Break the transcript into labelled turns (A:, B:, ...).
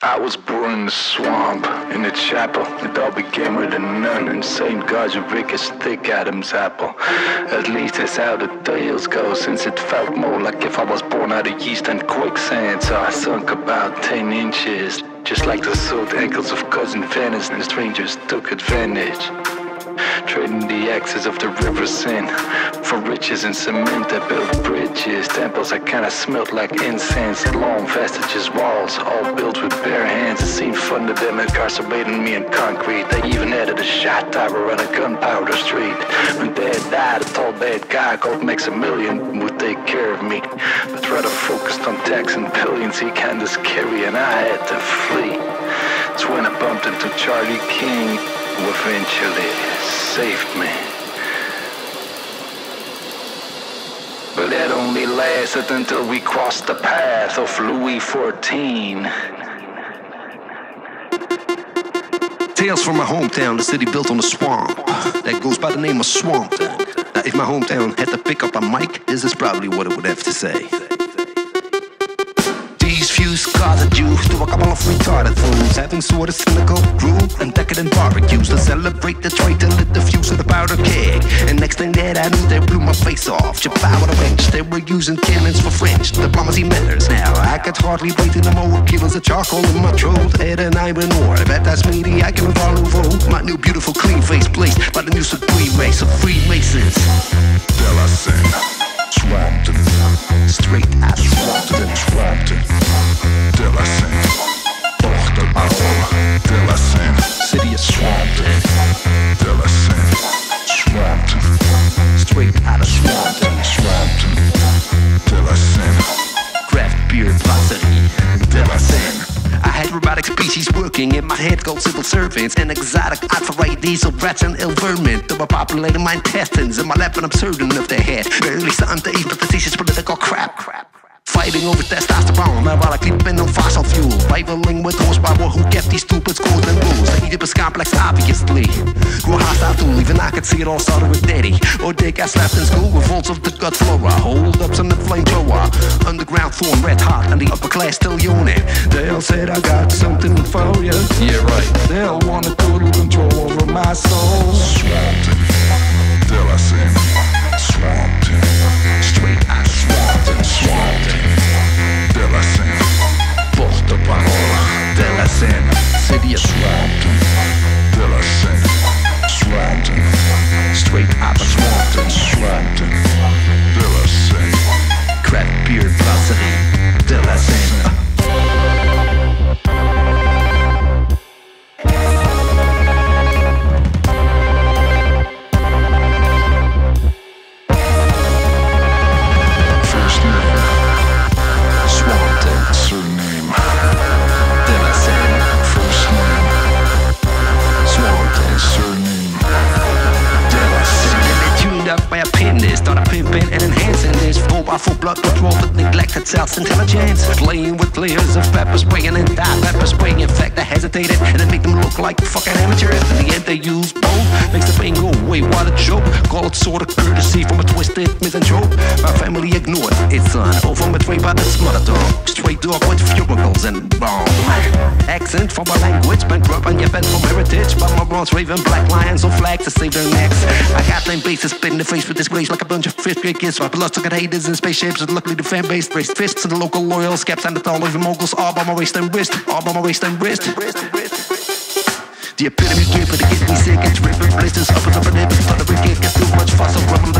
A: I was born in the swamp, in the chapel. It all began with a nun and St. Godric's thick Adam's apple. At least that's how the tales go, since it felt more like if I was born out of yeast and quicksand. So I sunk about 10 inches, just like the soaked ankles of cousin Venice, and the strangers took advantage. Trading the axes of the river Seine for riches and cement that built bridges. Temples that kinda smelt like incense. Long vestiges, walls, all built with bare hands. It seemed fun to them incarcerating me in concrete. They even added a shot tower on a gunpowder street. When Dad died, a tall bad guy called Maximilian would take care of me, but rather focused on taxing billions. He kinda scary and I had to flee. It's when I bumped into Charlie King, who eventually saved me. But that only lasted until we crossed the path of Louis XIV.
B: Tales from my hometown, the city built on a swamp that goes by the name of Swampton. Now, if my hometown had to pick up a mic, this is probably what it would have to say. These fuse caused you to a couple of retarded fools, having sort of cynical, cruel, and decadent barbecues to celebrate the traitor lit the fuse of the powder keg. And next thing that I knew, they blew my face off. Chip out with a wrench, they were using cannons for French. Diplomacy matters now. I could hardly wait in the more kilos of charcoal in my throat. Head and iron ore, bet that's meaty. I can follow my new beautiful clean face placed by the new supreme race of Freemasons.
C: Delasin, Swampton,
B: straight out of
C: Swampton, Swampton. Delasin, FOK:OP.EЯA, Delasin,
B: city of Swampton,
C: Delasin, Swampton,
B: straight out of Swampton,
C: Swampton, Delasin,
B: craft beer velocity, Delasin. I had robotic species working in my head called civil servants and exotic art diesel rats and ill vermin that were populating my intestines in my lap, and I'm certain of their head. Barely something to eat, but the teacher's political crap. Fighting over testosterone, ironically been on fossil fuel. Rivaling with horsepower who kept these stupid schools and rules. The Oedipus complex, obviously. Grew hostile to even I could see it all started with Daddy. Or Dick got slapped in school with volts of the gut flora. Hold ups on the flamethrower. Underground thorn, red hot, and the upper class still yawning. They'll said I got something for you. Yeah, right. They'll want a total control over my soul.
C: Swampton, Delasin, Swampton,
B: straight out of Swampton,
C: Swampton, Delasin,
B: FOK:OP.EYA, Delasin, city of
C: Swampton, Delasin, Swampton,
B: straight out of Swampton,
C: Swampton, Delasin,
B: craft beer velocity, Delasin. And enhancing this full blood control with neglected self-intelligence. Playing with layers of pepper spraying and pepper spraying. In fact, I hesitated and it made them look like fucking amateurs. In the end, they use both. Makes the pain go away. What a joke. Call it sort of courtesy from a twisted misanthrope. My family ignored its son. Over betrayed by this mother tongue. Straight dog with fumicles and bone. Accent from a language bankrupt and yet bent from heritage. But my bronze raven black lions on flags to save their necks. I got them bases spit in the face with disgrace like a bunch of fifth grade kids. My bloodsucking haters in spaceships. And luckily the fan base raised fists and the local loyal scaps and the tall even moguls. All by my waist and wrist. All by my waist and wrist. The epitome came for to get me sick and dripping blisters up and lip. But the kick gets too much fuss. I'm rubbing